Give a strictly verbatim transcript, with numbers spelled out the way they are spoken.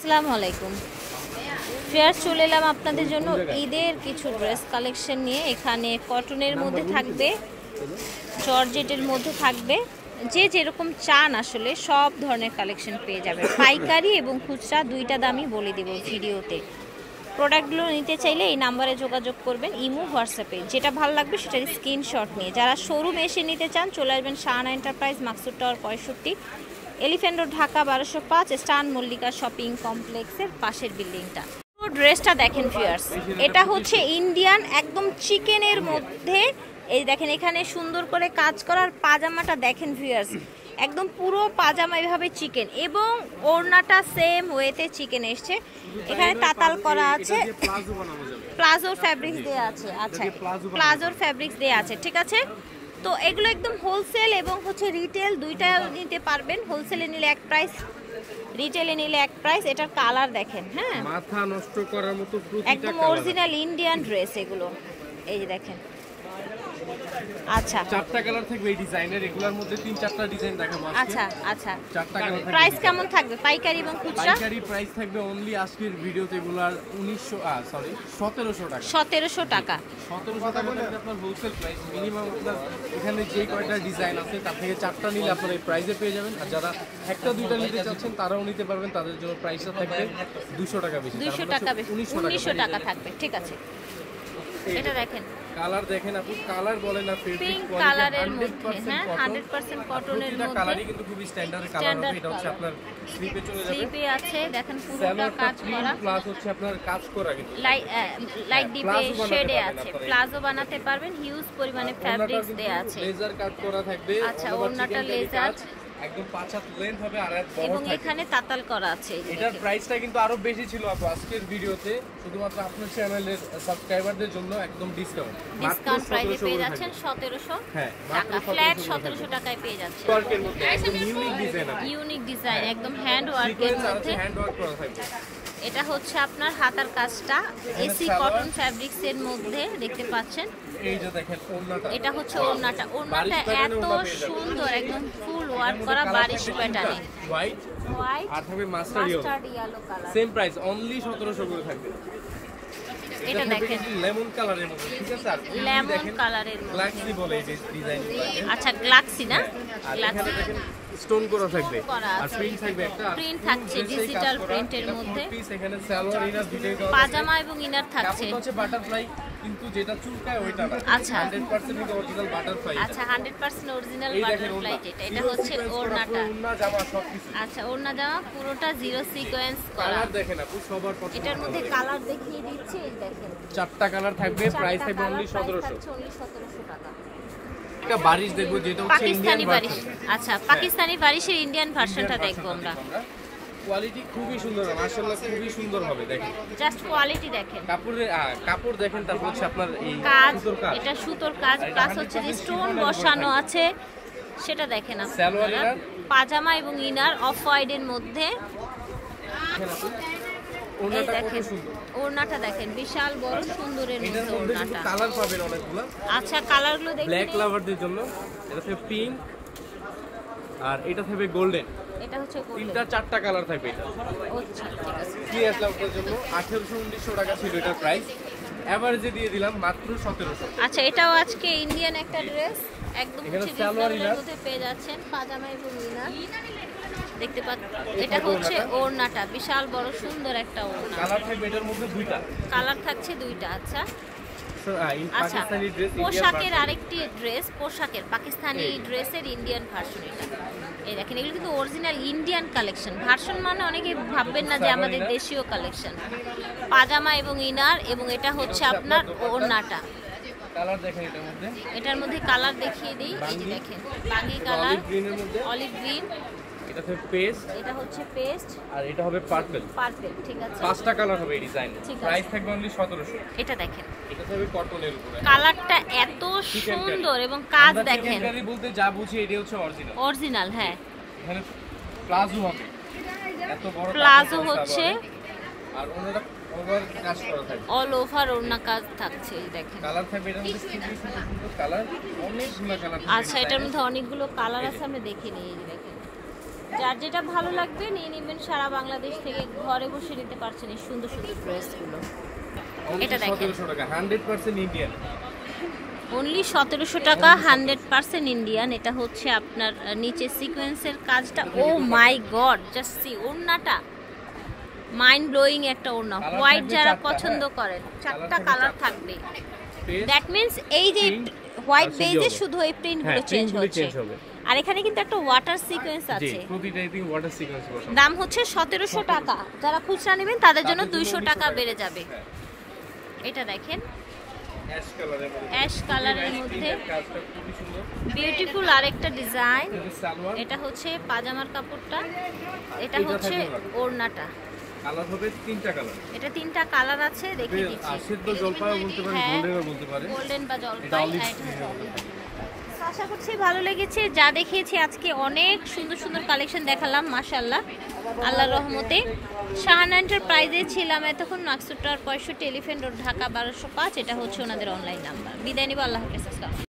আসসালামু আলাইকুম ফেয়ার চলে এলাম আপনাদের জন্য ঈদের কিছু ড্রেস কালেকশন নিয়ে। এখানে কটনের মধ্যে থাকবে, জর্জেটের মধ্যে থাকবে, যে যেরকম চান আসলে সব ধরনের কালেকশন পেয়ে যাবেন। পাইকারি এবং খুচরা দুইটা দামই বলে দিব ভিডিওতে। প্রোডাক্টগুলো নিতে চাইলে এই নাম্বারে যোগাযোগ করবেন, ইমো হোয়াটসঅ্যাপে। যেটা ভালো লাগবে সেটার স্ক্রিনশট নিয়ে যারা শোরুম এসে নিতে চান চলে আসবেন শাহানা এন্টারপ্রাইজ, মাকসুদ টাওয়ার পঁয়ষট্টি, এলিফ্যান্ট রোড, ঢাকা বারোশো পাঁচ, স্টান মল্লিকা শপিং কমপ্লেক্সের পাশের বিল্ডিংটা। ড্রেসটা দেখেন ভিউয়ার্স, এটা হচ্ছে ইন্ডিয়ান একদম চিকেনের মধ্যে। এই দেখেন এখানে সুন্দর করে কাজ করার পাজামাটা দেখেন ভিউয়ার্স, একদম পুরো পাজামা এভাবে চিকেন এবং ওড়নাটা সেম ওয়েতে চিকেন এসছে। এখানে তাতাল করা আছে, প্লাজোর ফ্যাব্রিক্স দেওয়া আছে। আচ্ছা, প্লাজোর ফ্যাব্রিক্স দেওয়া আছে, ঠিক আছে। তো এগুলো একদম হোলসেল এবং হচ্ছে রিটেল দুইটা নিতে পারবেন। হোলসেলে নিলে এক প্রাইস, রিটেলে নিলে এক প্রাইস। এটার কালার দেখেন, হ্যাঁ মাথা নষ্ট করার মতো একদম অরিজিনাল ইন্ডিয়ান ড্রেস এগুলো। এই যে দেখেন, আচ্ছা চারটা কালার থাকবে এই ডিজাইনের, এগুলোর মধ্যে তিন চারটা ডিজাইন দেখাবো আজকে। আচ্ছা আচ্ছা, চারটা কালার থাকবে। প্রাইস কেমন থাকবে পাইকারি এবং খুচরা? পাইকারি প্রাইস থাকবে অনলি আজকের ভিডিওতে এগুলার উনিশশো সরি সতেরোশো টাকা। সতেরোশো টাকা। সতেরোশো টাকা থাকবে আপনার হোলসেল প্রাইস। মিনিমাম আপনার এখানে যে কয়টা ডিজাইন আছে তার থেকে চারটা নিলে আপনারা এই প্রাইসে পেয়ে যাবেন। আর যারা একটা দুইটা নিতে চাচ্ছেন তারাও নিতে পারবেন, তাদের জন্য প্রাইসটা থাকবে দুশো টাকা বেশি, দুশো টাকা বেশি, উনিশশো টাকা থাকবে, ঠিক আছে। এটা দেখেন কালার দেখেন আপু, কালার বলেন না ফেব্রিক পিঙ্ক কোয়ালিটি কালারের মধ্যে, হ্যাঁ হান্ড্রেড পার্সেন্ট কটনের মধ্যে। কালারই কিন্তু খুবই স্ট্যান্ডার্ড কালার হবে। এটা হচ্ছে আপনার স্লিপে চলে যাবে, স্লিপে আছে দেখেন পুরোটা কাজ করা, প্লাস হচ্ছে আপনার কাজ করা কিন্তু লাইট ডিপে শেডে আছে। প্লাজো বানাতে পারবেন, হিউজ পরিমাণে ফ্যাব্রিক্স দেয়া আছে। লেজার কাট করা থাকবে। আচ্ছা, ওড়নাটা লেজার একদম পাঁচ হাত লেন্থ হবে আর এক বড় এবং থাকবে। এখানে তাতাল করা আছে। এটার প্রাইসটা কিন্তু আরো বেশি ছিল আপু আজকের ভিডিওতে, শুধুমাত্র আপনার চ্যানেলের সাবস্ক্রাইবারদের জন্য একদম ডিসকাউন্ট। ডিসকাউন্ট প্রাইসে পেয়ে যাচ্ছেন সতেরোশো টাকা, ফ্ল্যাট সতেরোশো টাকায় পেয়ে যাচ্ছেন। স্কর্টের মধ্যে একদম ইউনিক ডিজাইন আছে, ইউনিক ডিজাইন একদম হ্যান্ড ওয়ার্কের মধ্যে। হ্যান্ড ওয়ার্ক করা থাকবে। এটা হচ্ছে আপনার হাতার কাজটা এসি কটন ফ্যাব্রিক্স এর মধ্যে দেখতে পাচ্ছেন। এই যে দেখেন ওড়নাটা, এটা হচ্ছে ওড়নাটা। ওড়নাটা এত সুন্দর, একদম ফুল ওয়ার্ক করা বারিশ প্যাটার্নে, হোয়াইট হোয়াইট আর থাকবে mustard yellow colour. Same price only সতেরোশো করে থাকবে। এটা দেখেন লেমন কালারের মধ্যে, ঠিক আছে। আর লেমন কালারের মধ্যে, গ্লাক্সি বলে এই ডিজাইনগুলো। আচ্ছা গ্লাক্সি না, আর গ্লাক্সি এখানে দেখেন স্টোন করা থাকবে আর আছে। প্রিন্ট থাকবে, একটা প্রিন্ট থাকছে ডিজিটাল প্রিন্টের মধ্যে। পিস এখানে সালোয়ার ইনার দুটোই দেওয়া আছে। পাজামা এবং ইনার থাকছে। কাপড় হচ্ছে বাটারফ্লাই, কিন্তু যেটা চুলকায় ওইটা না। আচ্ছা হান্ড্রেড পার্সেন্ট কিন্তু অরিজিনাল বাটারফ্লাই। আচ্ছা হান্ড্রেড পার্সেন্ট অরিজিনাল এই দেখেন বাটারফ্লাই ওড়না। যেটা, এটা হচ্ছে ওড়নাটা। ওড়না জামা সবকিছু। আচ্ছা ওড়না জামা পুরোটা জিরো সিকোয়েন্স করা। কালার দেখেন আপু সবার পছন্দ। এটার মধ্যে কালার দেখিয়ে দিচ্ছি, এই দেখেন চারটা কালার থাকবে, প্রাইস চারটা থাকবে অনলি কালার, সতেরোশো। প্রাইস হচ্ছে সতেরোশো টাকা। এটা বারিশ দেখবো, যেটা হচ্ছে ইন্ডিয়ান পাকিস্তানি বারিশ। আচ্ছা পাকিস্তানি বারিশের ইন্ডিয়ান ভার্সনটা দেখবো আমরা। কোয়ালিটি খুবই সুন্দর, মাশাআল্লাহ খুবই সুন্দর হবে। দেখেন জাস্ট কোয়ালিটি দেখেন, কাপড়ের কাপড় দেখেন, তারপর হচ্ছে আপনার এই কাজ, সুতোর কাজ। এটা সুতোর কাজ প্লাস হচ্ছে যে স্টোন বসানো আছে সেটা দেখেন সালোয়ার আপনারা। ইনার, পাজামা এবং ইনার অফ হোয়াইটের মধ্যে। দেখেন আপু এই ওড়নাটা কত দেখেন সুন্দর। ওড়নাটা দেখেন বিশাল বড় সুন্দরের এটার মধ্যে মধ্যে কিন্তু ওড়নাটা। কালার পাবেন অনেকগুলো। আচ্ছা কালারগুলো দেখেন, ব্ল্যাক লাভারদের জন্য এটা থাকবে পিঙ্ক, আর এটা থাকবে গোল্ডেন। এটা হচ্ছে তিনটা চারটা কালার থাকবে। এটা আচ্ছা ঠিক আছে। ক্লিয়ার লাভারদের জন্য আঠারোশো উনিশশো টাকা ছিল এটার প্রাইস, এভারেজে দিয়ে দিলাম মাত্র সতেরোশো। আচ্ছা এটাও আজকে ইন্ডিয়ান একটা ড্রেস, একদম এখানে হচ্ছে সালোয়ার ডিজাইনের ইনার। মধ্যে পেয়ে যাচ্ছেন, পাজামা এবং ইনার দেখতে পাচ্ছেন। এটা হচ্ছে ওড়নাটা, বিশাল বড় সুন্দর একটা ওড়না। কালার থাকবে এটার মধ্যে দুইটা, কালার থাকছে দুইটা। আচ্ছা আচ্ছা, পাকিস্তানি ড্রেস, পোশাকের আরেকটি ড্রেস, পোশাকের পাকিস্তানি ড্রেসের ইন্ডিয়ান ভার্সন এটা। এই দেখেন এগুলো কিন্তু অরিজিনাল ইন্ডিয়ান কালেকশন। ভার্সন মানে অনেকে ভাববেন না যে আমাদের দেশীয় কালেকশন। পাজামা এবং ইনার, এবং এটা হচ্ছে আপনার ওড়নাটা। কালার দেখেন এটার মধ্যে, এটার মধ্যে কালার দেখিয়ে দিই, এই যে দেখেন বাঙ্গি কালার, অলিভ গ্রিনের মধ্যে, অলিভ গ্রিন, এটা হবে পেস্ট, এটা হচ্ছে পেস্ট, আর এটা হবে পার্পল। পার্পল, ঠিক আছে। পাঁচটা কালার হবে এই ডিজাইন, ঠিক আছে। প্রাইস থাকবে অনলি সতেরোশো। এটা দেখেন এটা হবে কটনের উপরে, কালারটা এত সুন্দর এবং কাজ দেখেন। চিকেনকারি বলতে যা বুঝি এটা হচ্ছে অরিজিনাল। অরিজিনাল, হ্যাঁ। এখানে প্লাজো হবে, এত বড় প্লাজো হচ্ছে, আর ওনাটা ওভার কাজ করা থাকবে, অল ওভার ওড়না কাজ থাকছে। এই দেখেন কালার থাকবে এটার মধ্যে খুবই সুন্দর সুন্দর কালার, অনেকগুলো কালার। আচ্ছা এটার মধ্যে অনেকগুলো কালার আছে, আমরা দেখে নিই। এই যে দেখেন যার যেটা ভালো লাগবে নিয়ে নেবেন। সারা বাংলাদেশ থেকে ঘরে বসে নিতে পারছেন এই সুন্দর সুন্দর ড্রেসগুলো। এটা দেখেন সতেরোশো টাকা হান্ড্রেড পার্সেন্ট ইন্ডিয়ান, অনলি সতেরোশো টাকা হান্ড্রেড পার্সেন্ট ইন্ডিয়ান। এটা হচ্ছে আপনার নিচে সিকোয়েন্সের কাজটা। Oh my god, just see ওড়নাটা, মাইন্ড ব্লোয়িং একটা ওড়না। হোয়াইট যারা পছন্দ করেন, চারটা কালার থাকবে। দ্যাট মিন্স এই যে হোয়াইট বেজে শুধু এই প্রিন্টগুলো চেঞ্জ হচ্ছে। আর এখানে কিন্তু একটা ওয়াটার সিকোয়েন্স আছে, দাম হচ্ছে সতেরোশো টাকা। যারা খুচরা নেবেন তাদের জন্য দুইশো টাকা বেড়ে যাবে। এটা দেখেন অ্যাশ কালারের মধ্যে বিউটিফুল আরেকটা ডিজাইন। এটা হচ্ছে পাজামার কাপড়টা, এটা হচ্ছে ওড়নাটা। কালার হবে তিনটা কালার, এটা তিনটা কালার আছে, দেখিয়ে দিচ্ছি। সিদ্ধ জলপাইও বলতে পারেন, গোল্ডেনও বলতে পারেন, গোল্ডেন বা জলপাই। আশা করছি ভালো লেগেছে। যা দেখিয়েছি আজকে অনেক সুন্দর সুন্দর কালেকশন দেখালাম মাশাআল্লাহ, আল্লাহর রহমতে। শাহানা এন্টারপ্রাইজে ছিলাম এতক্ষণ, নাকসুটার পঁয়ষট্টি এলিফ্যান্ট রোড, ঢাকা বারোশো পাঁচ। এটা হচ্ছে ওনাদের অনলাইন নাম্বার। বিদায় নিব, আল্লাহ হাফেজ, আসসালাম।